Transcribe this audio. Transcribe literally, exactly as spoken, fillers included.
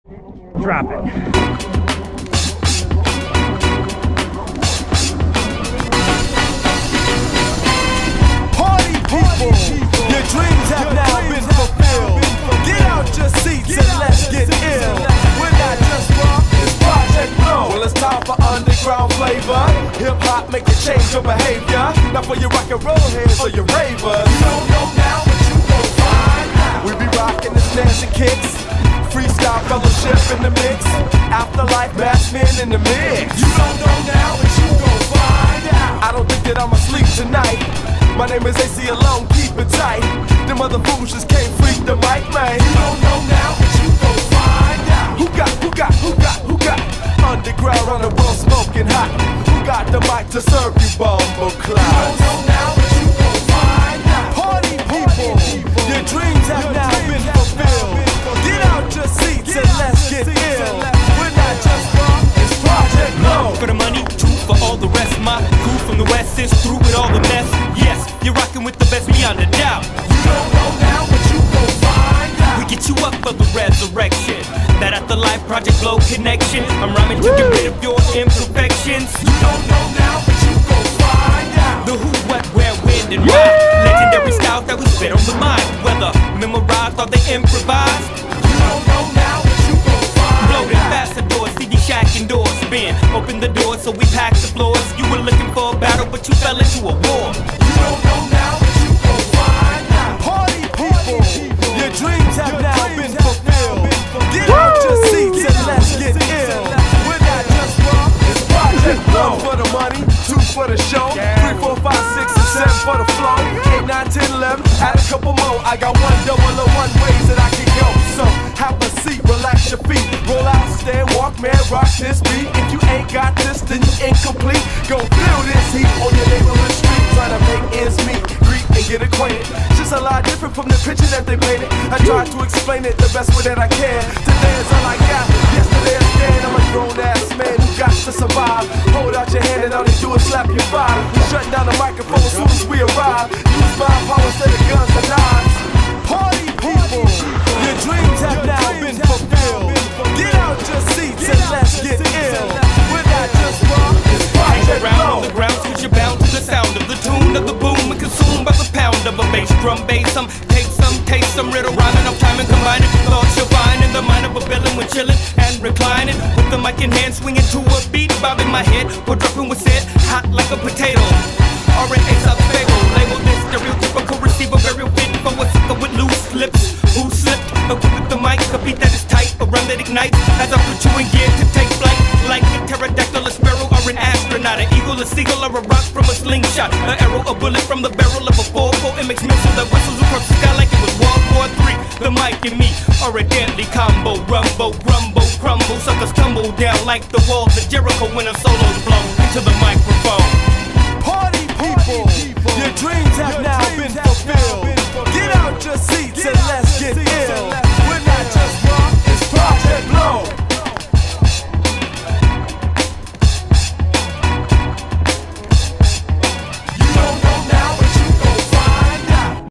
Drop it. Party people, your dreams have now been fulfilled. Get out your seats and let's get ill. We're not just rock, it's Project Flow. Well, it's time for underground flavor. Hip hop make you change your behavior. Not for your rock and roll heads or your ravers. You don't know now, but you gon' find out. We be rocking the snares and kicks. Freestyle fellowship in the mix. Afterlife bass men in the mix. You don't know now, but you gon' find out. I don't think that I'm asleep tonight. My name is A C alone, keep it tight. Them other fools just can't freak the mic, man. You don't know now, but you gon' find out. Who got, who got, who got, who got? Underground on the world smoking hot. Who got the mic to serve you, bumble clouds? You don't know now, but you gon' find out. Party people, your dreams have now been fulfilled. Get out your seats and let's get ill. We're not just rock, it's Project Flow. For the money, two for all the rest. My crew from the west is through with all the mess. Yes, you're rocking with the best beyond a doubt. You don't know now, but you gon' find out. We get you up for the resurrection. That afterlife Project Flow connection. I'm rhyming to get rid of your imperfections. You don't know now, but you gon' find out. The who, what, where, when, and why. Legendary styles that we spit on the mind. Whether memorized or they improvised. You don't know now, but you gon' find out. Bloated ambassadors, C D shack indoors. Spin, open the doors so we pack the floors. You were looking for a battle, but you fell into a war. You don't know now, but you gon' find out. Party people, your dreams have now been fulfilled. Get out your seats and let's get ill. We're not just rock, it's Project Flow. One for the money, two for the show, three, four, five, six, and seven for the flow. Eight, nine, ten, eleven, add a couple more. I got one double or one ways that I can go. So have a seat, relax your feet, roll out, stand, walk, man, rock this beat. If you ain't got this, then you incomplete. Go feel this heat on your neighborhood street, trying to make ends meet, greet and get acquainted. Just a lot different from the picture that they painted. I try to explain it the best way that I can. Today is all I got, yesterday is dead. I'm a grown ass man who got to survive. Hold out your hand and all they do is slap your vibe. We shutting down the microphone as soon as we arrive. Use my power instead of guns and knives. Party people, your dreams have now been fulfilled. Get out your seats and let's get ill. We're not just rock, it's Project Around Flow. on the ground, switch your bound to the sound of the tune of the boom and consumed by the pound of a bass drum bass. Some take some, taste some riddle rhyming. I'm timing, combining thoughts you'll find in the mind of a villain when chilling and reclining with the mic in hand, swinging to a beat, bobbing my head, or dropping with it hot like a potato. Or an ace up fable, label this stereotypical receiver, burial fit for a sucker with loose lips. Who slipped? Equipped with the mic, a beat that is tight, a run that ignites as I put you in gear to take flight. Like a pterodactyl, a sparrow, or an astronaut, an eagle, a seagull, or a rock from a slingshot, an arrow, a bullet from the barrel of a four four M X missile that whistles across the sky like it was World War Three. The mic and me are a deadly combo, rumbo, grumble, crumble, suckers tumble down like the walls of Jericho when a solo's blown into the mic.